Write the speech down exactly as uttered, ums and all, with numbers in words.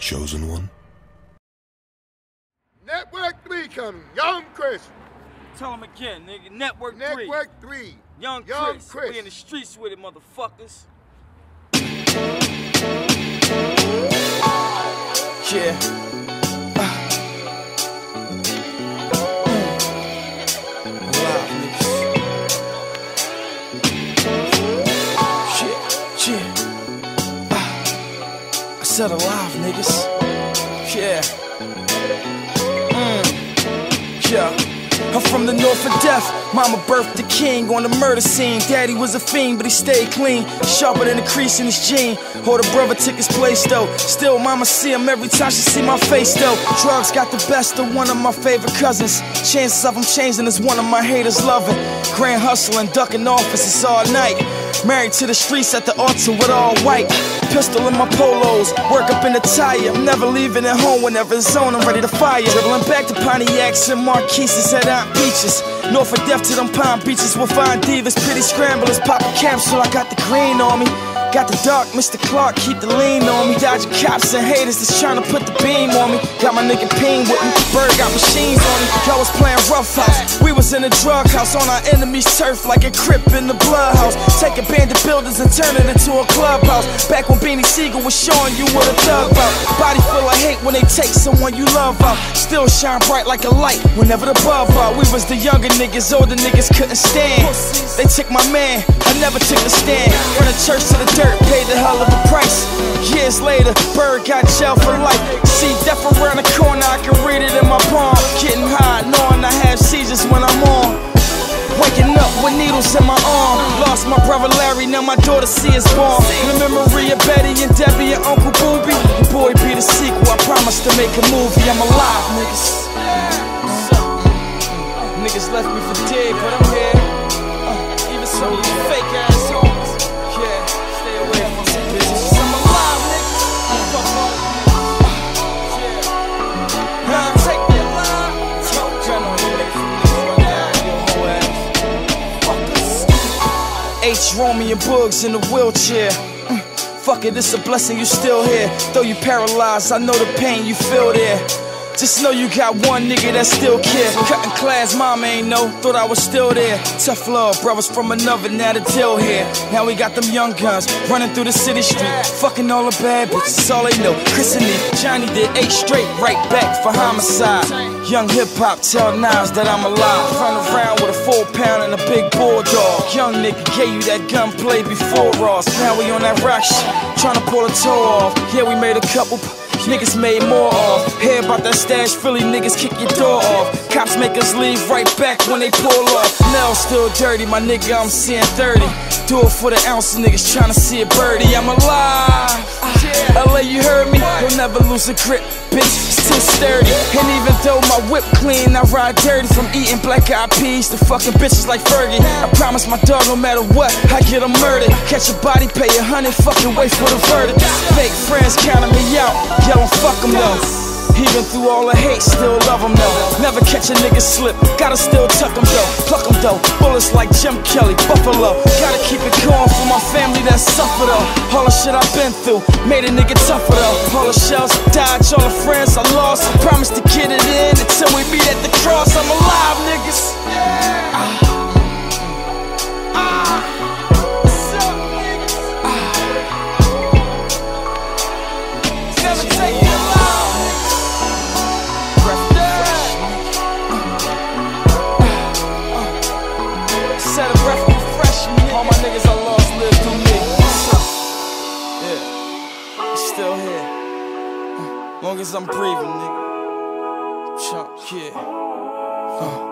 chosen one? Network three coming. Young Chris. Tell him again, nigga. Network, Network three. three. Young, Young Chris. Chris. We in the streets with it, motherfuckers. Yeah. Uh. Mm. Alive, niggas. Yeah, yeah. Uh. I said alive, niggas. Yeah. Mm. Yeah. I'm from the north of death. Mama birthed the king on the murder scene. Daddy was a fiend, but he stayed clean. Sharper than a crease in his jean. Older brother took his place though. Still, mama see him every time she see my face though. Drugs got the best of one of my favorite cousins. Chances of him changing is one of my haters loving. Grand hustling, ducking offices all night. Married to the streets at the altar with all white. Pistol in my polos, work up in the tire. I'm never leaving at home whenever it's on, I'm ready to fire. Dribbling back to Pontiacs and Marquises at Aunt Beaches. North of death to them Palm Beaches, we'll find divas, pretty scramblers, poppin' capsule. I got the green on me. Got the dark, Mister Clark, keep the lean on me. Dodging cops and haters that's trying to put the beam on me. Got my nigga Peen with me, Bird got machines on him. Y'all was playing rough house, we was in a drug house. On our enemy's turf like a crip in the blood house. Take abandoned buildings and turn it into a clubhouse. Back when Beanie Siegel was showing you what a thug about. Body full of hate when they take someone you love out. Still shine bright like a light whenever the above out. We was the younger niggas, older niggas couldn't stand. They took my man, I never took a stand. From the church to the dirt, paid the hell of a price. Years later, Bird got jail for life. See death around the corner, I can read it in my palm. Getting high, knowing I have seizures when I'm on. Waking up with needles in my arm. Lost my brother Larry, now my daughter C is born. In the memory of Betty and Debbie and Uncle Booby. Your boy be the sequel, I promise to make a movie. I'm alive, niggas. Niggas left me for dead, but I'm here. uh, Even some of you fake ass homies. Yeah, stay away from some bitches. I'm alive, niggas. Fuck all of you. Yeah. Nah, take me alive. Tell Gun on you niggas from niggas right now. Your whole ass. Fuckers. H. Romy and Boogs in the wheelchair. Mm, fuck it, it's a blessing you still here. Though you paralyzed, I know the pain you feel there. Just know you got one nigga that still care. Cutting class, mama ain't know, thought I was still there. Tough love, brothers from another, now the deal here. Now we got them young guns running through the city street, fucking all the bad bitches, all they know. Chris and me, Johnny did eight straight, right back for homicide. Young hip hop tell Nas that I'm alive. Run around with a four pound and a big bulldog. Young nigga gave you that gunplay before Ross. Now we on that rock shit, trying to pull a toe off. Yeah, we made a couple. Niggas made more off. Hear about that stash, Philly niggas kick your door off. Cops make us leave right back when they pull off. Nails still dirty, my nigga, I'm seeing thirty. Do it for the ounce niggas tryna see a birdie. I'm alive. L A, you heard me? You'll never lose a grip, bitch, still sturdy. And even though my whip clean, I ride dirty. From eating black eyed peas to fucking bitches like Fergie. I promise my dog, no matter what, I get him murdered. Catch a body, pay a hundred, fucking wait for the verdict. Fake friends counting me out, yell and fuck them though. Even through all the hate, still love them though. Never catch a nigga slip, gotta still tuck them though. Pluck them though, bullets like Jim Kelly, Buffalo. Gotta keep it going for my family that suffer though. All the shit I've been through, made a nigga tougher though. All the shells I dodged, all the friends I lost. I promise to get it in until we meet at the cross. I'm alive, niggas. Ah. Ah. Set a breath refresh me. All my niggas I lost live through me. Yeah, still here. Long as I'm breathing, nigga. Chunk, yeah. Uh.